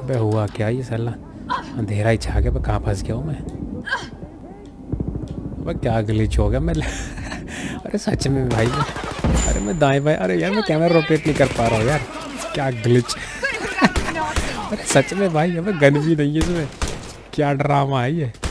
अबे हुआ क्या ये साला, अंधेरा ही छा गया, पर कहाँ फंस गया हूँ मैं। अबे क्या ग्लिच हो गया मैं अरे सच में भाई अरे मैं दाएं बाएं, अरे यार मैं कैमरा रोटेट नहीं कर पा रहा हूँ यार, क्या ग्लिच अरे सच में भाई, अबे गन भी नहीं है इसमें, क्या ड्रामा है ये।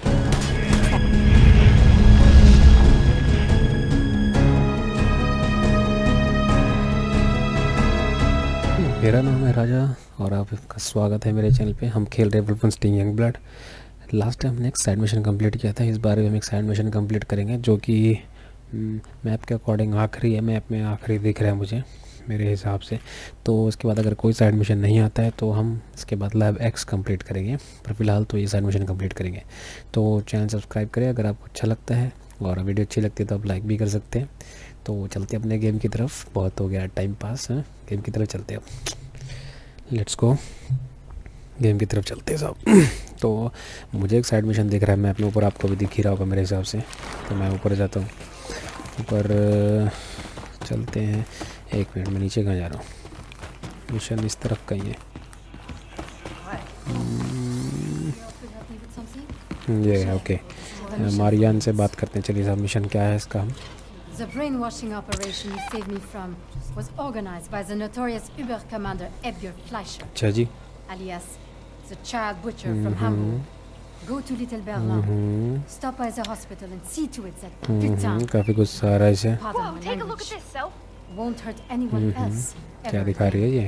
मेरा नाम है राजा और आपका स्वागत है मेरे चैनल पे। हम खेल रहे वुल्फेनस्टाइन यंगब्लड। लास्ट टाइम हमने एक साइड मिशन कंप्लीट किया था, इस बार भी हम एक साइड मिशन कंप्लीट करेंगे जो कि मैप के अकॉर्डिंग आखिरी है, मैप में आखिरी दिख रहा है मुझे मेरे हिसाब से। तो इसके बाद अगर कोई साइड मिशन नहीं आता है तो हम इसके बाद लैब एक्स कंप्लीट करेंगे, पर फिलहाल तो ये साइड मिशन कंप्लीट करेंगे। तो चैनल सब्सक्राइब करें अगर आपको अच्छा लगता है, और वीडियो अच्छी लगती है तो आप लाइक भी कर सकते हैं। तो चलते अपने गेम की तरफ, बहुत हो गया टाइम पास, है गेम की तरफ चलते हैं। लेट्स गो, गेम की तरफ चलते हैं सब। तो मुझे एक साइड मिशन दिख रहा है मैप में ऊपर, आपको भी दिख ही रहा होगा मेरे हिसाब से। तो मैं ऊपर जाता हूँ, ऊपर चलते हैं। एक मिनट में नीचे कहाँ जा रहा हूँ, मिशन इस तरफ कहीं है। ये ओके, मारियान से बात करते हैं। चलिए साहब, मिशन क्या है इसका? हम The brainwashing operation you saved me from was organized by the notorious Uber commander Edgar Fleischer. अच्छा जी, alias the child butcher from Hamburg. Go to Little Berlin. Stop by the hospital and see to it that putain. काफ़ी गुस्सा आ रहा है इसे। Take a look at this, Self. Won't hurt anyone else. क्या दिखा रही है ये?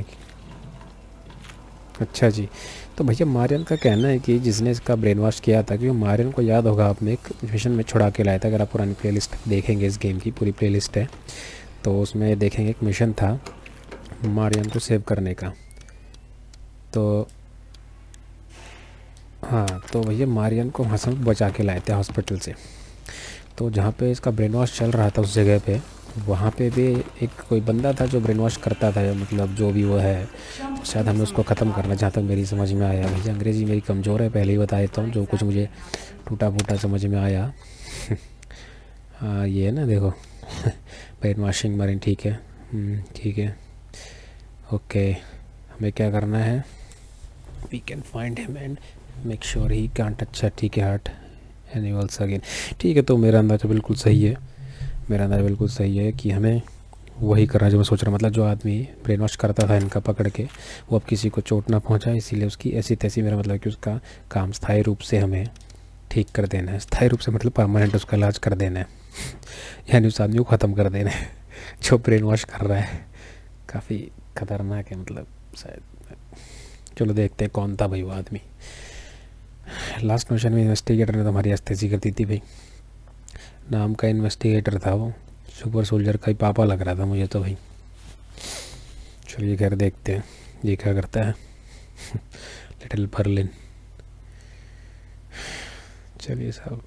अच्छा जी, तो भैया मारियन का कहना है कि जिसने इसका ब्रेन वॉश किया था, क्योंकि मारियन को याद होगा आपने एक मिशन में छुड़ा के लाया था। अगर आप पुरानी प्लेलिस्ट देखेंगे, इस गेम की पूरी प्लेलिस्ट है तो उसमें देखेंगे एक मिशन था मारियन को सेव करने का। तो हाँ, तो भैया मारियन को वहाँ से बचा के लाए थे हॉस्पिटल से। तो जहाँ पे इसका ब्रेन वॉश चल रहा था उस जगह पे, वहाँ पे भी एक कोई बंदा था जो ब्रेन वॉश करता था, मतलब जो भी वो है। शायद हमें उसको ख़त्म करना, जहाँ तक मेरी समझ में आया। भैया अंग्रेज़ी मेरी कमज़ोर है, पहले ही बता देता हूँ, जो कुछ मुझे टूटा फूटा समझ में आया। हाँ ये है ना, देखो ब्रेन वॉशिंग मारिन, ठीक है ठीक है ओके। हमें क्या करना है? We can find him and make sure he can't touch ठीक है हार्ट एनिमल्स अगेन। ठीक है, तो मेरा अंदाज़ा बिल्कुल सही है, मेरा अंदाज़ा बिल्कुल सही है कि हमें वही करना जो मैं सोच रहा। मतलब जो आदमी ब्रेन वॉश करता था इनका पकड़ के, वो अब किसी को चोट ना पहुंचाए, इसीलिए उसकी ऐसी तैसी, मेरा मतलब कि उसका काम स्थायी रूप से हमें ठीक कर देना है। स्थायी रूप से मतलब परमानेंट उसका इलाज कर देना है, यानी उस आदमी को ख़त्म कर देना है जो ब्रेन वॉश कर रहा है। काफ़ी ख़तरनाक है, मतलब शायद। चलो देखते हैं कौन था भाई वो आदमी। लास्ट मिशन में इन्वेस्टिगेटर ने तो हमारी अस्तेजी कर दी थी भाई। नाम का इन्वेस्टिगेटर था वो, सुपर सोल्जर का ही पापा लग रहा था मुझे तो भाई। चलिए घर देखते हैं ये क्या करता है। लिटिल बर्लिन, चलिए साहब।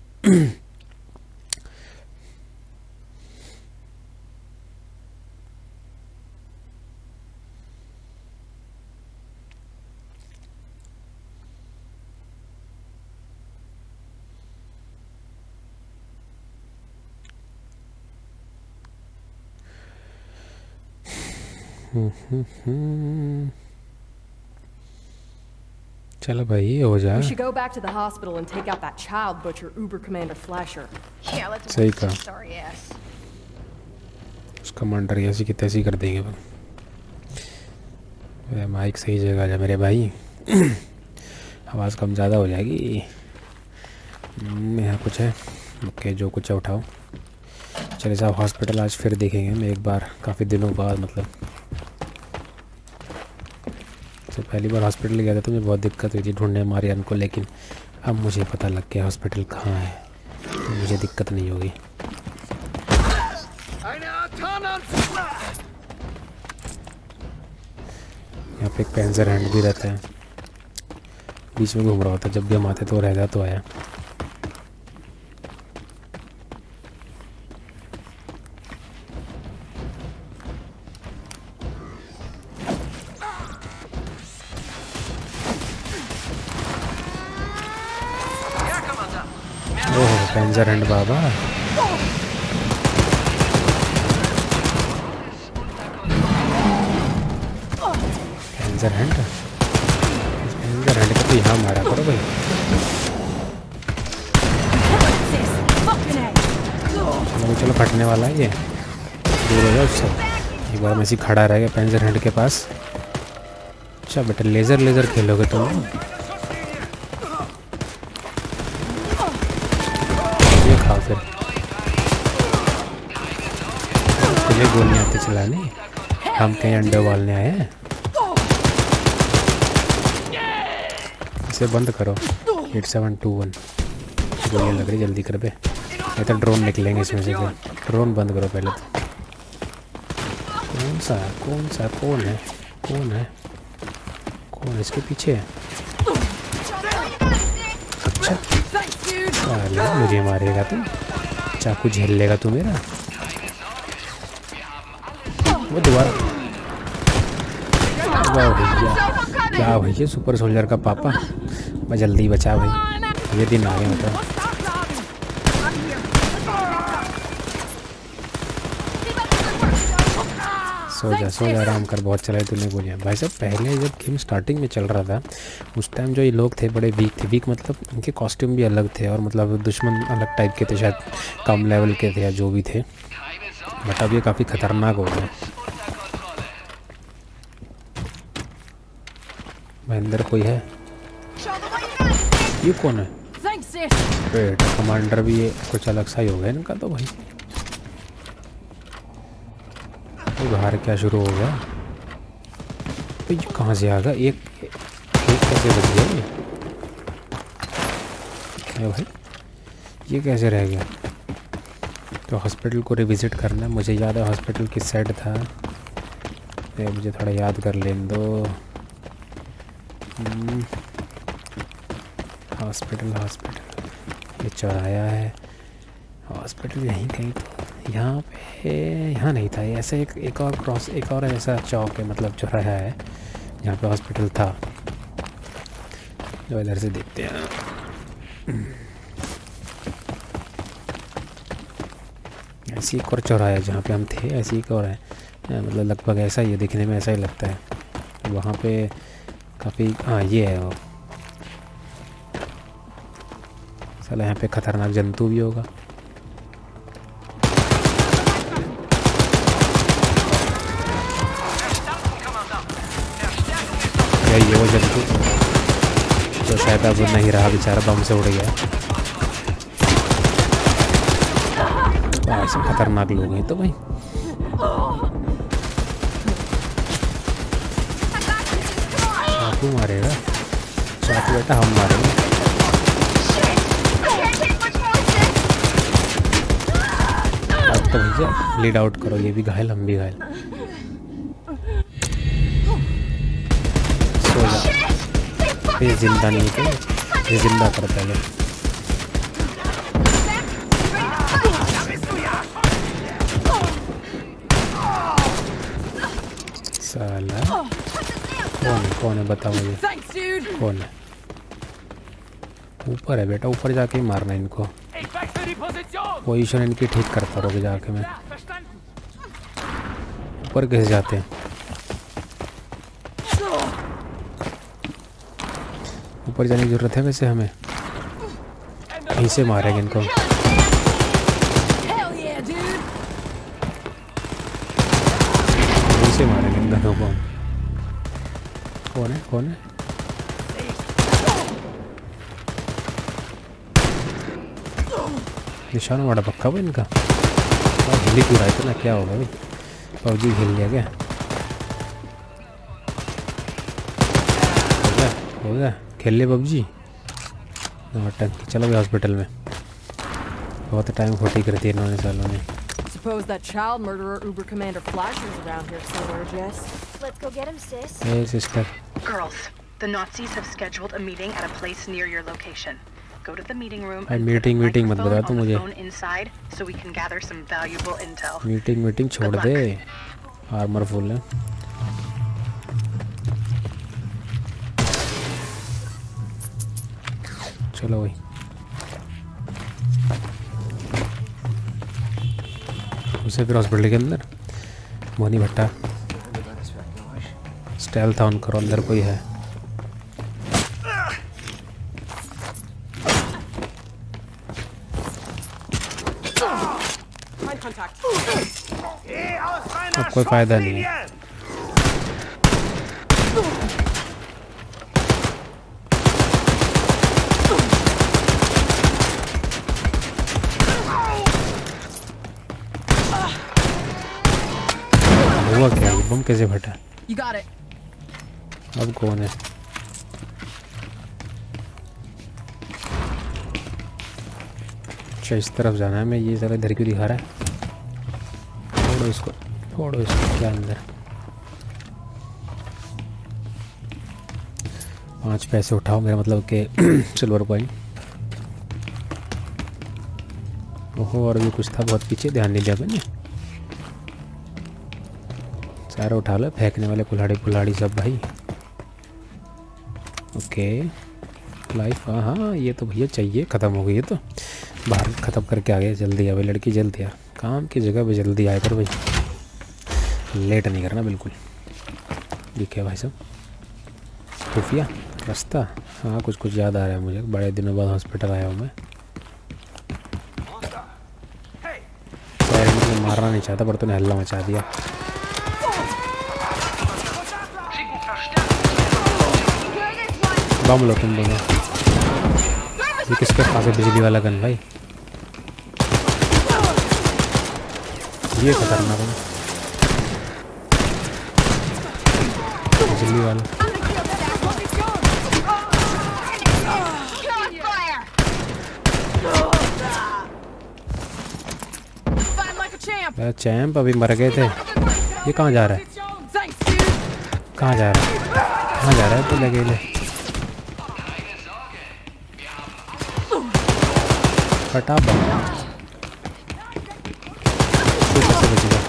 चलो भाई हो जा। We should go back to the hospital and take out that child butcher, Uber Commander Fleischer. Yeah, let's सही whoop कहा। his sorry ass. उसका मंडर ऐसी की तैसी कर देंगे। माइक सही जगह जा मेरे भाई, आवाज़ कम ज़्यादा हो जाएगी। यहाँ कुछ है ओके, जो कुछ है उठाओ। चलिए साहब, हॉस्पिटल आज फिर देखेंगे हम एक बार, काफ़ी दिनों बाद। मतलब तो पहली बार हॉस्पिटल गया था तो मुझे बहुत दिक्कत हुई थी ढूंढने मारियन को, लेकिन अब मुझे पता लग गया हॉस्पिटल कहाँ है, तो मुझे दिक्कत नहीं होगी। यहाँ पे एक पेंजर हैंड भी रहता है, बीच में घूम रहा होता है, जब भी हम आते तो रहता तो आया। ओह पेंजर हैंड बाबा, पेंजर हैंड तो यहाँ मारा करो भाई। चलो फटने वाला है ये, दूर हो जाओ उससे। एक बार मैं ऐसे खड़ा रह गया पेंजर हेड के पास। अच्छा बेटा लेज़र खेलोगे तुम? ये खाओ फिर। तुझे गोली आती चलाने, हम कहीं अंडे उबालने आए हैं। इसे बंद करो। 8721 गोली लग रही, जल्दी कर बे, नहीं तो ड्रोन निकलेंगे इसमें से। फिर ड्रोन बंद करो पहले तो। कौन है इसके पीछे है? अच्छा मुझे मारेगा तू, चाकू झेल लेगा तू मेरा। वो दोबारा क्या भैया सुपर सोल्जर का पापा, मैं जल्दी बचा भाई, ये दिन आ गए मतलब। सो जा आराम कर, बहुत चलाई तूने गोलियाँ। भाई साहब पहले जब गेम स्टार्टिंग में चल रहा था उस टाइम जो ये लोग थे बड़े वीक थे। वीक मतलब इनके कॉस्ट्यूम भी अलग थे और मतलब दुश्मन अलग टाइप के थे, शायद कम लेवल के थे या जो भी थे। बट अब ये काफ़ी खतरनाक हो गए। अंदर कोई है? ये कौन है? बेटा कमांडर भी ये कुछ अलग सा ही हो गया इनका तो भाई। बाहर क्या शुरू हो गया? तो ये कहाँ से आ गया? एक कैसे बच गया ये भाई? ये कैसे रह गया? तो हॉस्पिटल को रिविज़िट करना है। मुझे याद है हॉस्पिटल किस साइड था, मुझे थोड़ा याद कर लेने दो। हॉस्पिटल ये चौराया है, हॉस्पिटल यहीं कहीं तो। यहाँ पे यहाँ नहीं था, ऐसे एक और ऐसा चौक है, मतलब चौराया है जहाँ पे हॉस्पिटल था। जो इधर से देखते हैं। ऐसी एक और चौराया है जहाँ पे हम थे, ऐसी एक और है, मतलब लगभग ऐसा ही है, दिखने में ऐसा ही लगता है। वहाँ पे काफ़ी, हाँ ये है वो। साला यहाँ पे खतरनाक जंतु भी होगा। क्या ये वो जंतु तो शायद अब नहीं रहा, बेचारा बम से उड़ गया। ऐसे खतरनाक लोग हैं तो भाई। चाकू मारेगा? चाकू बेटा हम मारेंगे। अब तो भैया लीड आउट करो, ये भी घायल हम भी घायल। सो जा, ये जिंदा नहीं थे, ये जिंदा कर पहले। साला कौन है बताओ मुझे, कौन है? ऊपर है बेटा, ऊपर जाके ही मारना इनको। पोजीशन इनकी ठीक करता रहोगे जाके। मैं ऊपर कैसे जाते हैं? ऊपर जाने की जरूरत है वैसे हमें, कहीं से मारेंगे इनको। कहीं से मारेंगे इन दोनों को। कौन है? निशान बड़ा पक्का हुआ इनका। हिल ही पूरा इतना, क्या होगा भाई? पबजी खेल लिया क्या? हो गया खेल ले पबजी। चलो भाई हॉस्पिटल में, बहुत टाइम खोटी कर दी इन्होंने सालों ने। Suppose that child murderer Uber Commander Flasher's around here somewhere, Jess. Let's go get him, sis. Hey sister. Girls, the Nazis have scheduled a meeting at a place near your location. Go to the meeting room and meeting मत बता तू मुझे। inside so we can gather some valuable intel. Meeting छोड़ दे, armour full है। चलो भाई उसे फिर हॉस्पिटल के अंदर। मोनी भट्टा स्टाइल था उनका, अंदर कोई है? अब कोई फायदा नहीं है। हुआ क्या? ये बम कैसे फटा? You got it. अब कौन है? अच्छा इस तरफ जाना है। मैं ये सारा इधर क्यों दिखा रहा है? फोड़ो इसको, फोड़ो इसको। क्या अंदर 5 पैसे उठाओ, मेरा मतलब के सिल्वर कॉइन। ओहो, और भी कुछ था बहुत पीछे, ध्यान नहीं दिया मैंने। सारा उठा लो, फेंकने वाले कुल्हाड़ी कुल्हाड़ी सब भाई। ओके लाइफ, हाँ ये तो भैया चाहिए। ख़त्म हो गई है तो बाहर ख़त्म करके आ गए। जल्दी आ भाई लड़की, जल्दी आ। काम की जगह पे जल्दी आए कर भाई, लेट नहीं करना बिल्कुल। ठीक है भाई साहब। खुफिया रास्ता, हाँ कुछ कुछ याद आ रहा है मुझे। बड़े दिनों बाद हॉस्पिटल आया हूँ मैं। मुझे मारना नहीं चाहता पर तूने हल्ला मचा दिया। बम लो तुम दोनों। ये किसके पास है बिजली वाला गन भाई? ये खतरनाक है बिजली वाला। चैंप अभी मर गए थे। ये कहाँ जा रहा है? कहाँ जा रहा है? कहाँ जा रहा है? तो लगे ले फटा बम। तू कैसे बचेगा?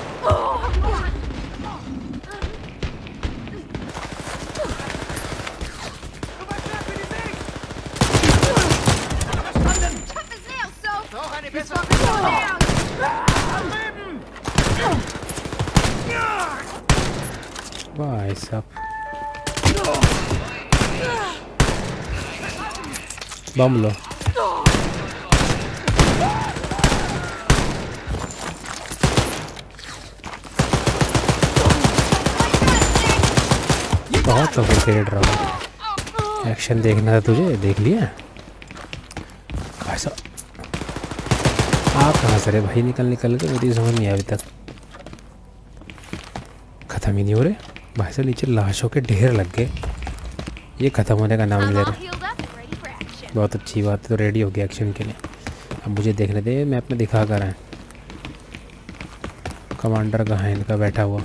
भाई साहब बम लो। बहुत कॉम्प्लिकेटेड रहा। एक्शन देखना था तुझे, देख लिया। ऐसा आप कहाँ से रे भाई? निकल निकल के मुझे समझ नहीं आया अभी तक। ख़त्म ही नहीं हो रहे भाई साहब। नीचे लाशों के ढेर लग गए। ये ख़त्म होने का नाम नहीं ले रहे। बहुत अच्छी बात है, तो रेडी हो गया एक्शन के लिए। अब मुझे देखने दे मैप में दिखा कर है। कमांडर कहाँ है इनका बैठा हुआ?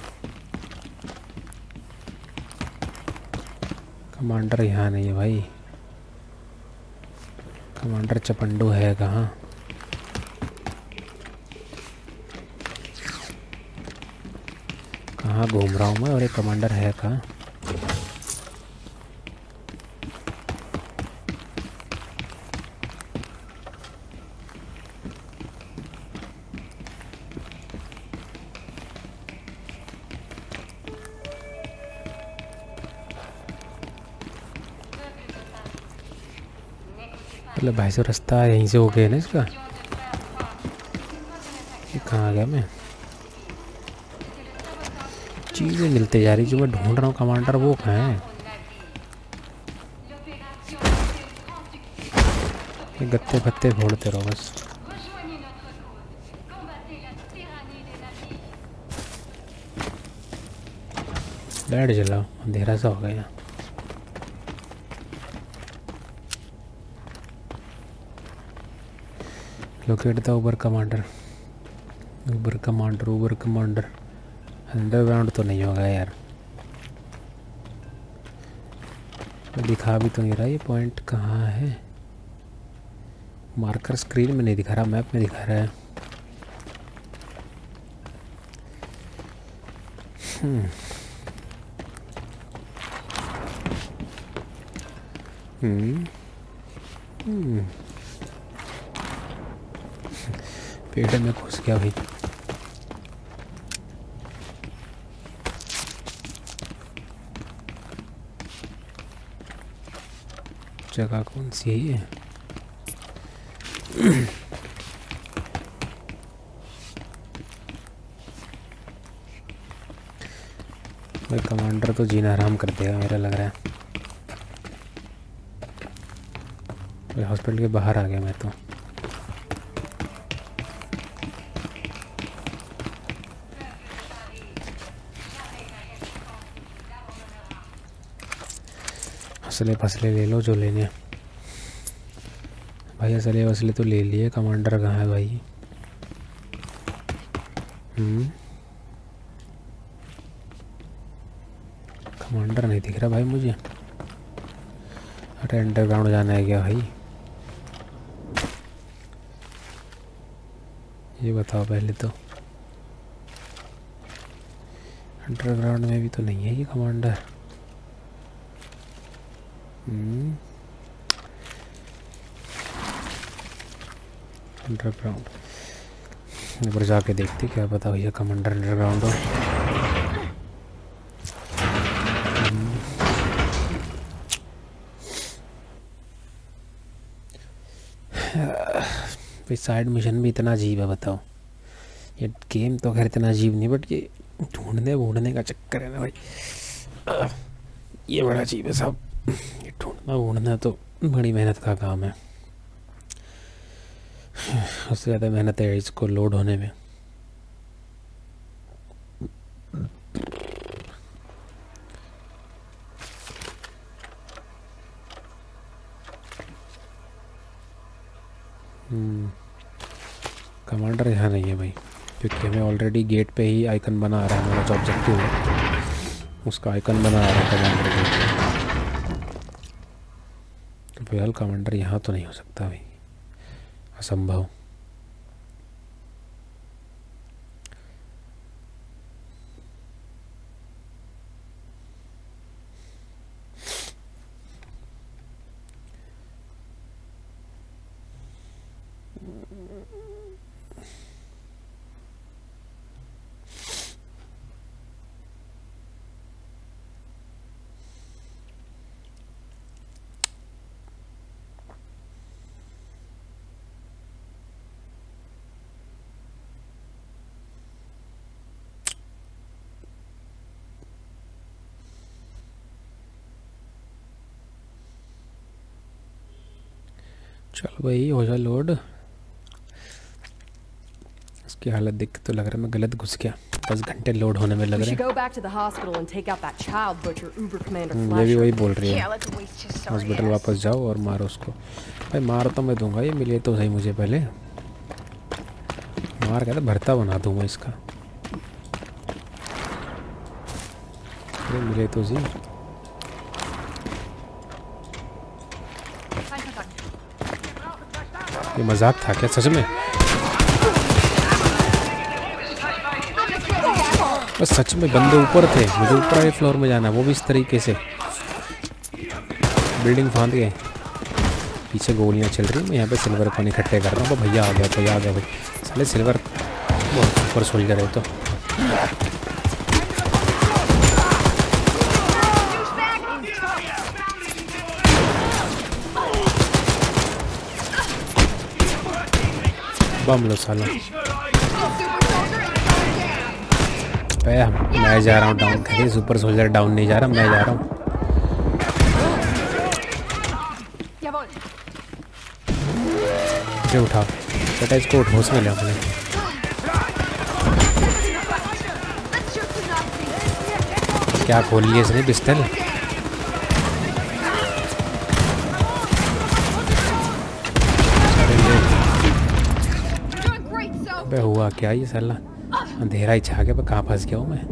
कमांडर यहाँ नहीं है भाई। कमांडर चपंडू है कहाँ? कहाँ घूम रहा हूँ मैं और एक कमांडर है कहाँ? मतलब भाई से रास्ता यहीं से हो गया ना इसका। ये कहाँ आ गया मैं? चीज़ें मिलते जा रही जो मैं ढूंढ रहा हूँ। कमांडर वो कहाँ है? ये गत्ते फत्ते फोड़ते रहो बस। लाइट जलाओ, अंधेरा सा हो गया। Locate the Uber commander. Uber commander, Uber commander. Underground तो नहीं होगा यार। तो दिखा भी तो नहीं रहा। ये पॉइंट कहाँ है? मार्कर स्क्रीन में नहीं दिखा रहा, मैप में दिखा रहा है। पेट में घुस गया भाई। जगह कौन सी है ये? भाई कमांडर तो जीना हराम कर देगा मेरा लग रहा है। भाई हॉस्पिटल के बाहर आ गया मैं तो। असले फसले ले लो जो लेने हैं। भाई असले वसले तो ले लिए, कमांडर कहाँ है भाई? कमांडर नहीं दिख रहा भाई मुझे। अरे अंडरग्राउंड जाना है क्या भाई? ये बताओ पहले तो। अंडरग्राउंड में भी तो नहीं है ये कमांडर। अंडरग्राउंड ऊपर जाके देखते क्या पता भैया कमांडर अंडरग्राउंड हो। भाई साइड मिशन भी इतना अजीब है बताओ। ये गेम तो खैर इतना अजीब नहीं, बट ये ढूंढने का चक्कर है ना भाई, ये बड़ा अजीब है सब। ये ढूंढना तो बड़ी मेहनत का काम है। उससे ज़्यादा मेहनत है इसको लोड होने में। कमांडर यहाँ नहीं है भाई, क्योंकि हमें ऑलरेडी गेट पे ही आइकन बना आ रहा है। हमारा जो ऑब्जेक्टिव है उसका आइकन बना आ रहा है कमांडर के। तो फिलहाल कमांडर यहाँ तो नहीं हो सकता भाई, असंभव। चलो भाई हो जा लोड। इसकी हालत देख के तो लग रहा है मैं गलत घुस गया। 10 घंटे लोड होने में लग रहे हैं। मैं भी वही बोल रही है, हॉस्पिटल वापस जाओ और मारो उसको। भाई मार तो मैं दूंगा, ये मिले तो सही मुझे पहले। मार कहते भरता बना दूंगा इसका। अरे मिले तो सही। ये मजाक था क्या सच में? बस सच में बंदे ऊपर थे, मुझे ऊपर वाले फ्लोर में जाना है, वो भी इस तरीके से बिल्डिंग फांद गए। पीछे गोलियां चल रही, मैं यहाँ पे सिल्वर कॉइन इकट्ठे कर रहा हूँ। भैया आ गया, भैया आ गया भाई। साले सिल्वर ऊपर सोल्जर है तो। बम लो साला। मैं जा रहा हूँ डाउन। कहीं सुपर सोल्जर डाउन नहीं जा रहा, मैं जा रहा हूँ। इसे उठाओ बेटा, इसको होश में ले अपने। क्या खोल लिया इसने पिस्टल? अबे हुआ क्या ये साला? अंधेरा ही छा गया। मैं कहाँ फंस गया हूँ मैं?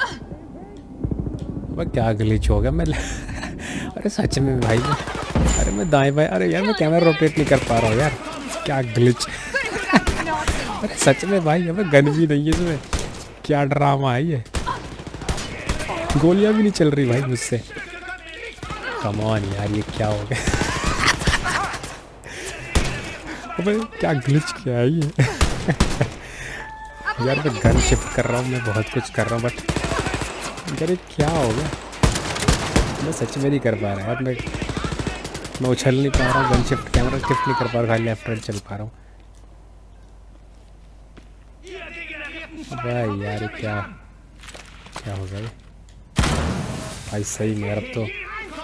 अब क्या ग्लिच हो गया मैं? अरे सच में भाई, अरे मैं दाएं बाएं, अरे यार मैं कैमरा रोटेट नहीं कर पा रहा हूँ यार, क्या ग्लिच। अरे सच में भाई, अब गन भी नहीं है इसमें। क्या ड्रामा है ये? गोलियां भी नहीं चल रही भाई मुझसे। कम ऑन यार, ये क्या हो गया? अबे क्या ग्लिच क्या है ये? यार मैं गन शिफ्ट कर रहा हूँ, मैं बहुत कुछ कर रहा हूँ, बट यार क्या हो गया? मैं सच में नहीं कर पा रहा यार। मैं उछल नहीं पा रहा हूँ, गन शिफ्ट कैमरा शिफ्ट नहीं कर पा रहा, खाली लेफ्ट राइट चल पा रहा हूँ। भाई यार क्या क्या हो गया? भाई सही में यार अब तो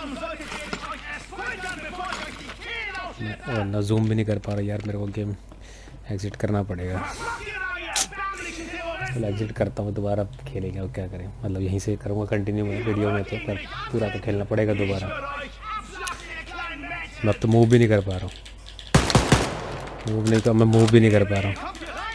मैं जूम भी नहीं कर पा रहा यार, मेरे को गेम एग्जिट करना पड़ेगा। चलो एग्जिट करता हूँ, दोबारा खेलेंगे और क्या करें, मतलब यहीं से करूँगा कंटिन्यू में वीडियो में, तो पर पूरा तो खेलना पड़ेगा दोबारा। मैं अब तो मूव भी नहीं कर पा रहा हूँ, मैं मूव भी नहीं कर पा रहा हूँ।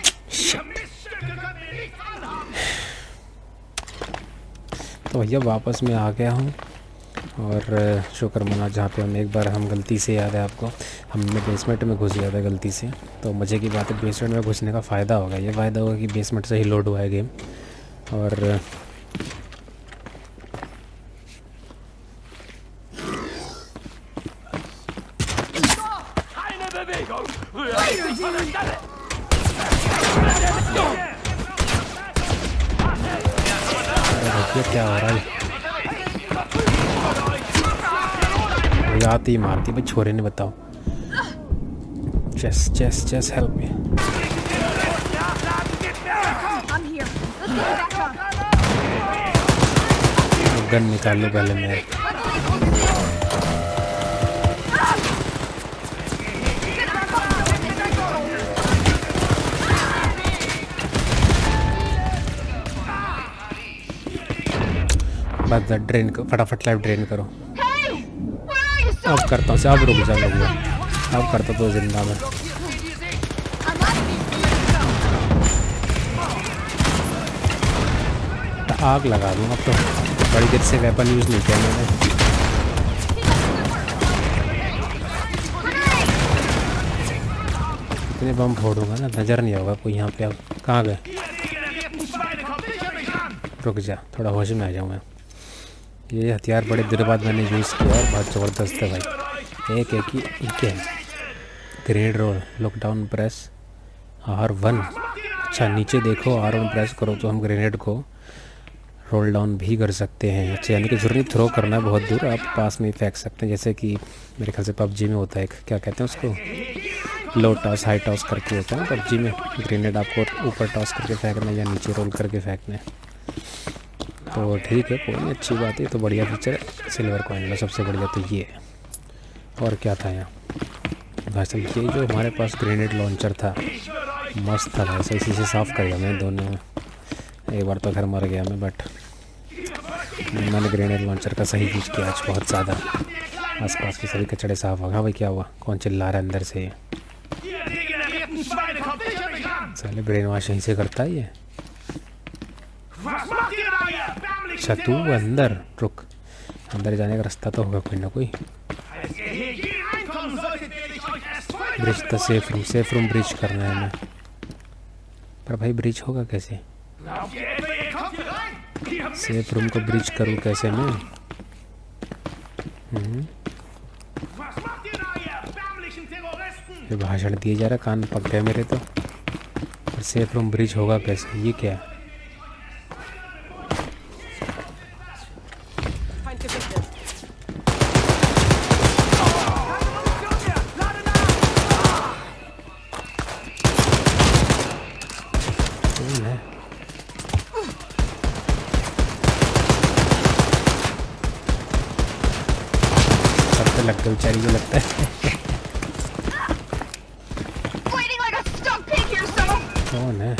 तो भैया वापस मैं आ गया हूँ और शुक्र मना, जहाँ पे हम एक बार हम गलती से, याद है आपको, हमने बेसमेंट में घुस गया था गलती से। तो मज़े की बात है, बेसमेंट में घुसने का फ़ायदा होगा, ये फ़ायदा होगा कि बेसमेंट से ही लोड हुआ है गेम। और क्या हो रहा है, आती ही मारती भाई, छोरे ने बताओ। Chess help me. गन निकाल लो पहले मेरे। बस ड्रेन को फटाफट लाइफ ड्रेन करो। अब करता हूँ, अब रुक जा लोग, अब करता तो जिंदा में। आग लगा दूँ अब तो, बड़ी देर से वेपन यूज़ नहीं किया मैंने। इतने बम फोड़ूंगा ना, नज़र नहीं होगा कोई यहाँ पे। अब कहाँ गए, रुक जा, थोड़ा होश में आ जाऊँ मैं। ये हथियार बड़े देर बाद मैंने यूज़ किया और बहुत ज़बरदस्त है भाई। एक है grenade role, lockdown press R1। अच्छा नीचे देखो, R1 प्रेस करो तो हम ग्रेनेड को रोल डाउन भी कर सकते हैं। अच्छा यानी कि जरूरी नहीं थ्रो करना है बहुत दूर, आप पास में ही फेंक सकते हैं। जैसे कि मेरे ख्याल से PUBG में होता है, क्या कहते हैं उसको, लो टॉस हाई टॉस करके होता है ना PUBG में। ग्रेनेड आपको ऊपर टॉस करके फेंकना या नीचे रोल करके फेंकना है। तो ठीक है, कोई नहीं, अच्छी बात है, तो बढ़िया फीचर है। सिल्वर कॉइन लो, सबसे बढ़िया तो ये है। और क्या था यहाँ भाई, ये जो हमारे पास ग्रेनेड लॉन्चर था मस्त था भाई, इसी से साफ़ कर दिया मैंने दोनों में। एक बार तो घर मर गया मैं, बट मैंने ग्रेनेड लॉन्चर का सही यूज़ किया आज बहुत ज़्यादा। आसपास के सभी कचड़े साफ़ हो गए। हाँ भाई क्या हुआ, कौन चिल्ला रहा है अंदर से? साले ब्रेन वॉश यहीं से करता है ये। अच्छा तू अंदर रुक, अंदर जाने का रास्ता तो होगा कोई ना कोई। ब्रिज तो सेफ रूम ब्रिज करना है हमें, पर भाई ब्रिज होगा कैसे? सेफ रूम को ब्रिज करूँ कैसे मैं? ये भाषण दिए जा रहा, कान पक गए मेरे तो। और सेफ रूम ब्रिज होगा कैसे, ये क्या है? लगता है बेचारी को, लगता है कौन है?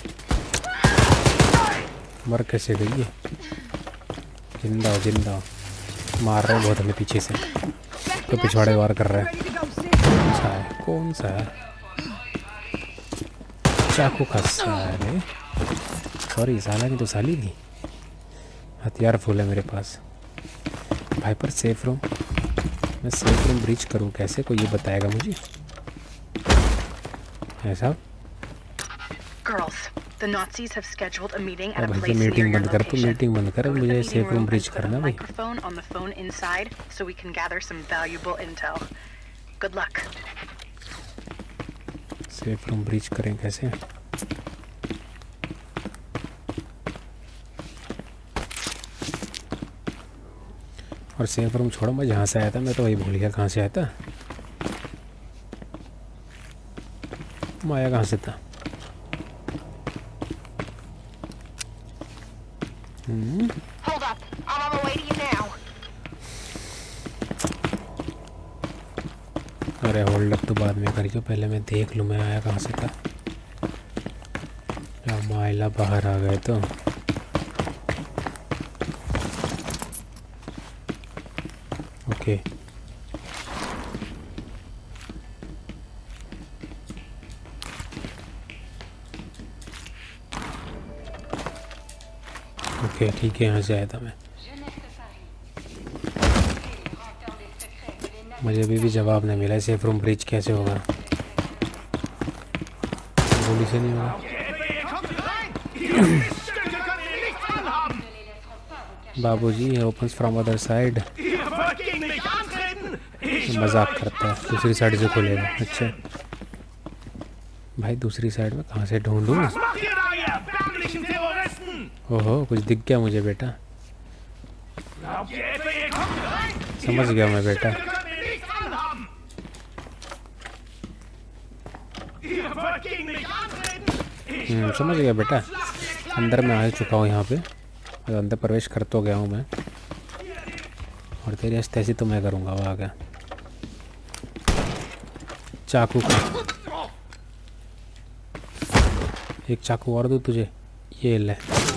मर कैसे गई है? जिंदा मार रहे हैं बहुत हमें पीछे से, तो पिछवाड़े वार कर रहा है। अच्छा है, कौन सा है? चाकू खस्सा है, सॉरी साला नहीं तो साली थी। हथियार फुल है मेरे पास भाई। पर सेफ रूम, मैं सेफ रूम ब्रीच करूं कैसे, कोई ये बताएगा मुझे? ऐसा मीटिंग बंद कर, तू मीटिंग बंद कर, मुझे सेफ रूम ब्रीच करना भाई। सेफ रूम ब्रीच करें कैसे? और सेफ रूम छोड़ो, मैं जहाँ से आया था मैं तो वही भूल गया कहाँ से आया था। मैं आया कहाँ से था? Hold up, I'm on my way to you now. अरे होल्ड अप तो बाद में करियो, पहले मैं देख लूँ मैं आया कहाँ से था। या माइला बाहर आ गए तो ओके। ओके ठीक है, यहाँ से आया था मैं। मुझे अभी भी जवाब नहीं मिला, सेफ रूम ब्रिज कैसे होगा? गोली से नहीं होगा। बाबूजी ये ओपन्स फ्रॉम अदर साइड। मजाक करता है, दूसरी साइड से खुलेगा। अच्छा भाई दूसरी साइड में कहाँ से ढूंढूं? ओहो कुछ दिख गया मुझे बेटा, समझ गया मैं बेटा। समझ गया बेटा, अंदर में आ चुका हूँ यहाँ पे, अंदर प्रवेश कर तो गया हूँ मैं, और तेरी ऐसी तो मैं करूँगा। वो आ गया चाकू का, एक चाकू और दूँ तुझे, ये ले।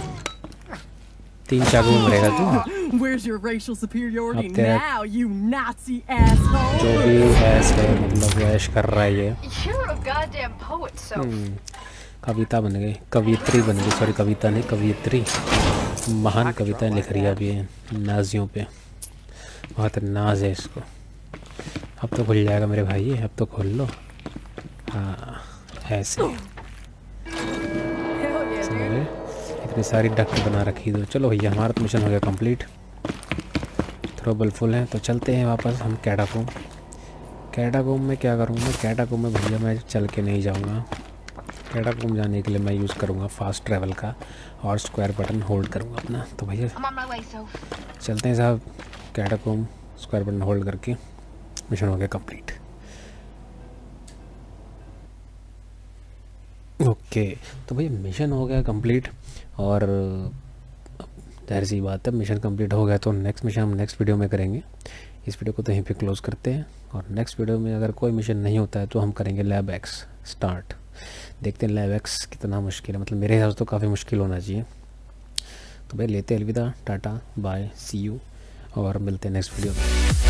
3 चाकू में मरेगा तू। Where's your racial superiority अब तेरा now, you Nazi asshole? जो भी ऐश है, मतलब ऐश कर रहा है ये। You're a goddamn poet, so. कविता बन गई, कवित्री बन गई, सॉरी कविता नहीं कवित्री। महान कविता लिख रही है अभी नाजियों पे, बहुत नाज है इसको। अब तो खुल जाएगा मेरे भाई, अब तो खोल लो। हाँ ऐसे इतनी सारी डक बना रखी दो। चलो भैया हमारा तो मिशन हो गया कंप्लीट, थ्रोबल फुल है। तो चलते हैं वापस हम कैटाकोम। कैटाकोम में क्या करूँ मैं? कैटाकोम में भैया मैं चल के नहीं जाऊँगा। कैटाकोम जाने के लिए मैं यूज़ करूँगा फास्ट ट्रैवल का, और स्क्वायर बटन होल्ड करूँगा अपना। तो भैया चलते हैं साहब कैटाकोम, स्क्वायर बटन होल्ड करके। मिशन हो गया कंप्लीट। ओके तो भैया मिशन हो गया कंप्लीट, और जाहिर सी बात है मिशन कंप्लीट हो गया तो नेक्स्ट मिशन हम नेक्स्ट वीडियो में करेंगे। इस वीडियो को तो यहीं पे क्लोज़ करते हैं, और नेक्स्ट वीडियो में अगर कोई मिशन नहीं होता है तो हम करेंगे लैब एक्स स्टार्ट। देखते हैं लैब एक्स कितना मुश्किल है, मतलब मेरे हिसाब से तो काफ़ी मुश्किल होना चाहिए। तो भाई लेते हैं अलविदा, टाटा बाय सी यू, और मिलते हैं नेक्स्ट वीडियो में।